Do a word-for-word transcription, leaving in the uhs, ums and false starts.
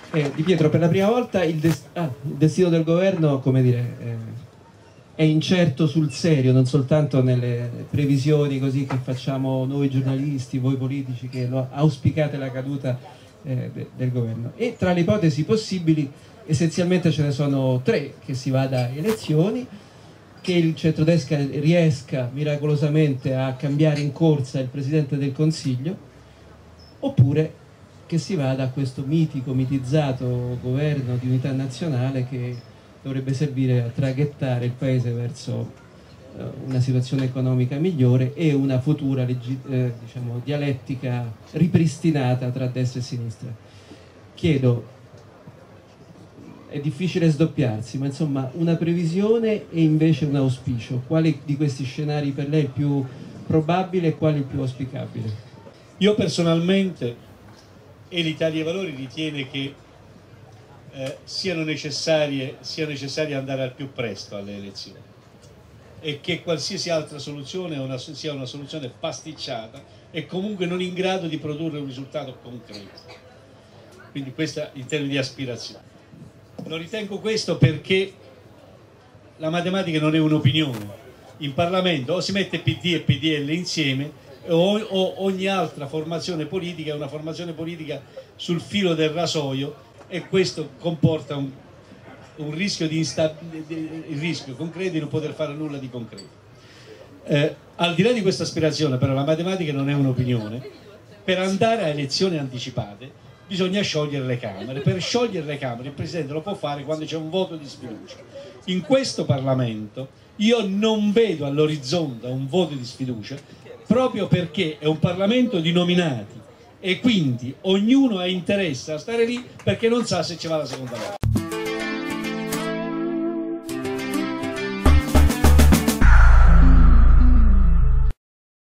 Eh, Di Pietro, per la prima volta il, des ah, il destino del governo, come dire, eh, è incerto sul serio, non soltanto nelle previsioni così che facciamo noi giornalisti, voi politici che lo auspicate la caduta eh, de del governo. E tra le ipotesi possibili essenzialmente ce ne sono tre: che si vada a elezioni, che il centrodestra riesca miracolosamente a cambiare in corsa il Presidente del Consiglio, oppure che si vada a questo mitico, mitizzato governo di unità nazionale che dovrebbe servire a traghettare il Paese verso uh, una situazione economica migliore e una futura eh, diciamo, dialettica ripristinata tra destra e sinistra. Chiedo, è difficile sdoppiarsi, ma insomma una previsione e invece un auspicio. Quale di questi scenari per lei è il più probabile e quale il più auspicabile? Io personalmente e l'Italia dei Valori ritiene che eh, siano necessarie, sia necessario andare al più presto alle elezioni e che qualsiasi altra soluzione una, sia una soluzione pasticciata e comunque non in grado di produrre un risultato concreto. Quindi questa in termini di aspirazione. Lo ritengo questo perché la matematica non è un'opinione. In Parlamento o si mette P D e P D L insieme o, o ogni altra formazione politica è una formazione politica sul filo del rasoio, e questo comporta un, un rischio di instabilità, il rischio concreto di non poter fare nulla di concreto. Eh, al di là di questa aspirazione, però, la matematica non è un'opinione. Per andare a elezioni anticipate bisogna sciogliere le Camere. Per sciogliere le Camere il Presidente lo può fare quando c'è un voto di sfiducia. In questo Parlamento io non vedo all'orizzonte un voto di sfiducia, proprio perché è un Parlamento di nominati e quindi ognuno ha interesse a stare lì perché non sa se ci va la seconda volta.